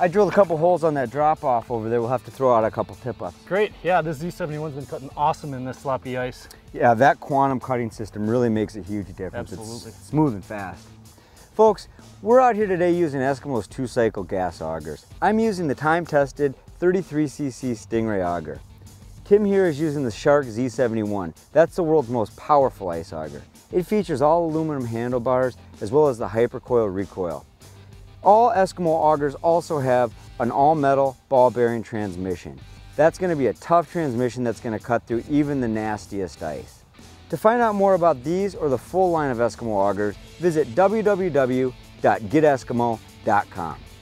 I drilled a couple holes on that drop off over there. We'll have to throw out a couple tip-ups. Great, yeah, this Z71's been cutting awesome in this sloppy ice. Yeah, that quantum cutting system really makes a huge difference. Absolutely. It's smooth and fast. Folks, we're out here today using Eskimo's 2-cycle gas augers. I'm using the time-tested 33cc Stingray auger. Tim here is using the Shark Z71. That's the world's most powerful ice auger. It features all aluminum handlebars as well as the hypercoil recoil. All Eskimo augers also have an all-metal ball bearing transmission. That's going to be a tough transmission that's going to cut through even the nastiest ice. To find out more about these or the full line of Eskimo augers, visit www.geteskimo.com.